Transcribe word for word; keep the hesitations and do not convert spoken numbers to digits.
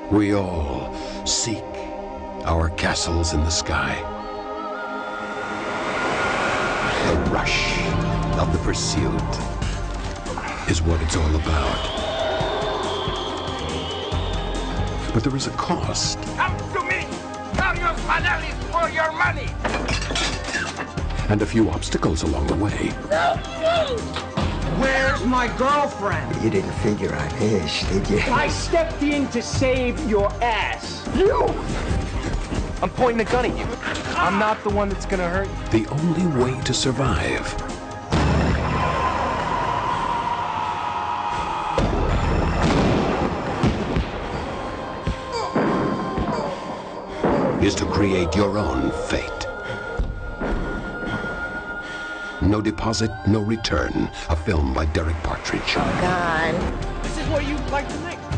We all seek our castles in the sky. The rush of the pursuit is what it's all about. But there is a cost. Come to me! Carlos Panelis for your money! And a few obstacles along the way. Where's my girlfriend? You didn't figure on Ish, did you? I stepped in to save your ass. You! I'm pointing a gun at you. I'm not the one that's gonna hurt you. The only way to survive is to create your own fate. No Deposit, No Return. A film by Derek Partridge. God. This is what you like to make.